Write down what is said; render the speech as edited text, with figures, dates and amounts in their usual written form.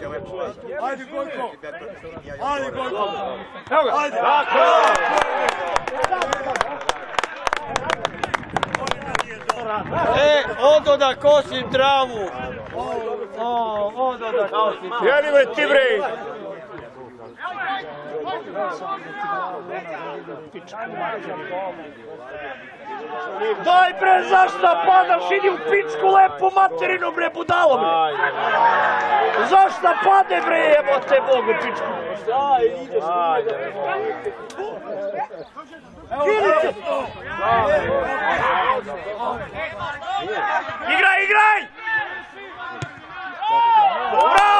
Ajde, Gojko! Ajde, Gojko! Evo ga! Ajde! Odo da kosim travu. Odo da kosim travu. Jeli bre ti bre! Daj bre, zašta padaš, idi u pičku lepu materinu bre, budalo bre! Zašta pade bre, jebote Bogu pičku! Kirice! Igraj, igraj! Bravo!